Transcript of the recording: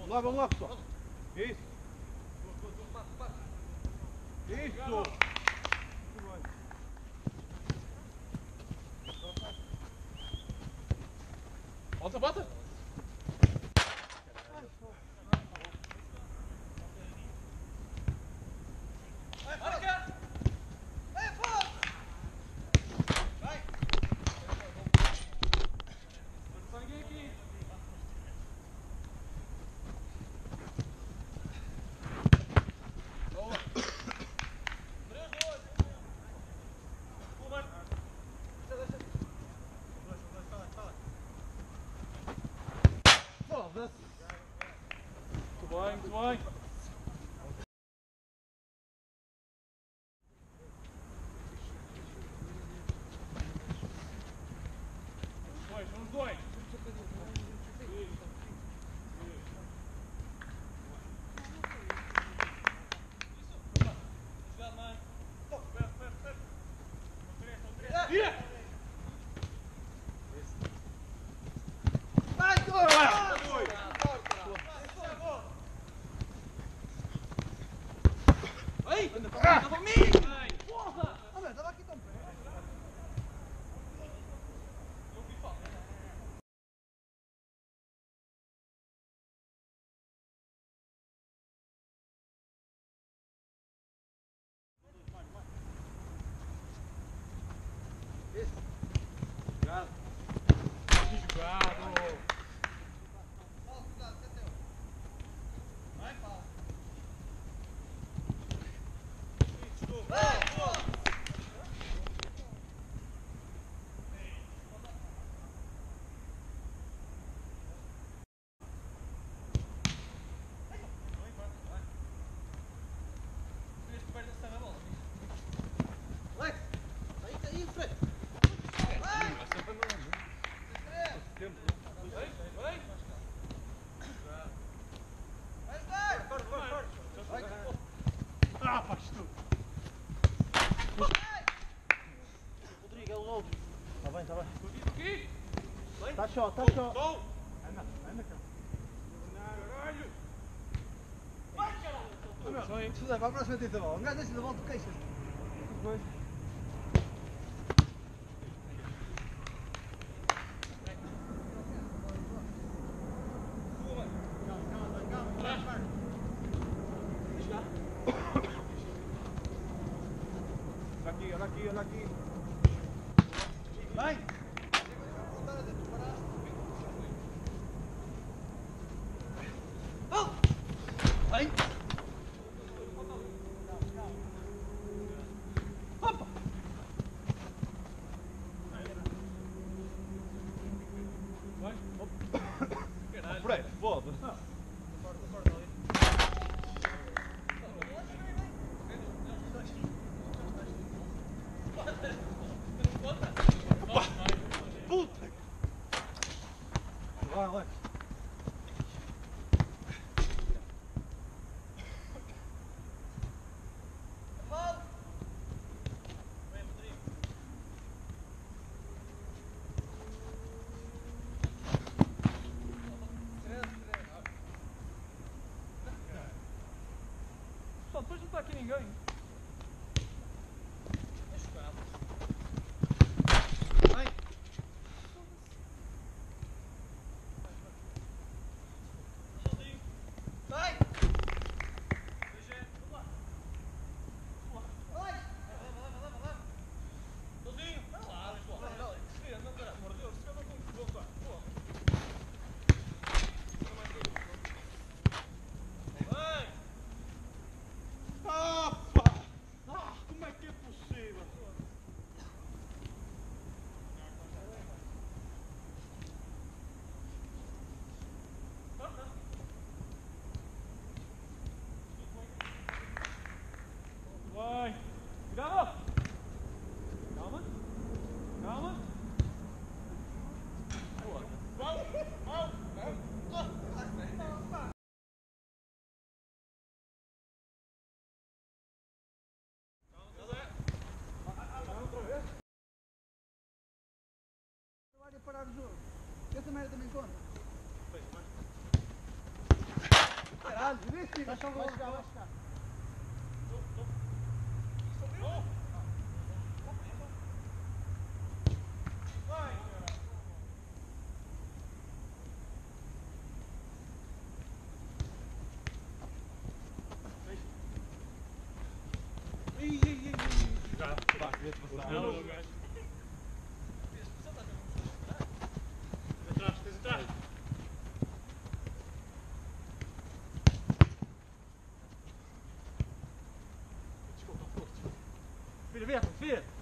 vamos lá, pessoal. Isso. Isso. Volta, volta. Muito bem. Vamos dois. Rodrigo, é o outro. Tá bem, tá bem. Tá show, tá show. Anda, cara. Caralho. Se vai para a próxima tenta a bola. Um gajo deixa da bola, tu queixas. Olha aqui, olha aqui. Vai! Vai! Opa! Vai. Fred, foda. Puta! Vai. Pessoal, depois não está aqui ninguém. Como é que é possível? Vai. Cuidado. Calma. Calma. Parar o jogo. Essa merda também conta. Caralho, vê se vai chegar, Vai chegar. Já, pá, queria te passar. Não, não, gajo. Tens atrás. Desculpa. Filha, vem, filha.